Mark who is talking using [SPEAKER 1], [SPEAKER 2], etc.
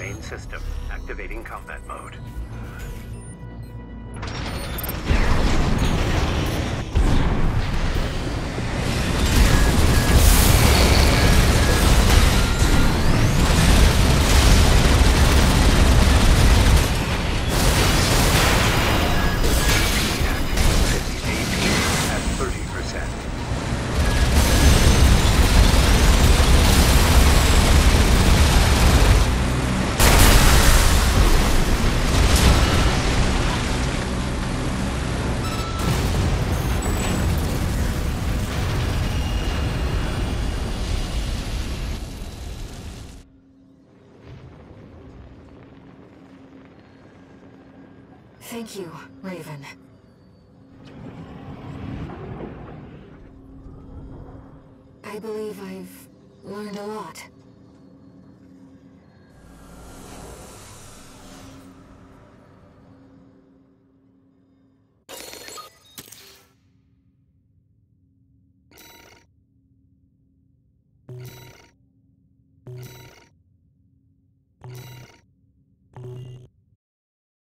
[SPEAKER 1] Main system, activating combat mode.
[SPEAKER 2] Thank you, Raven. I believe I've learned a lot.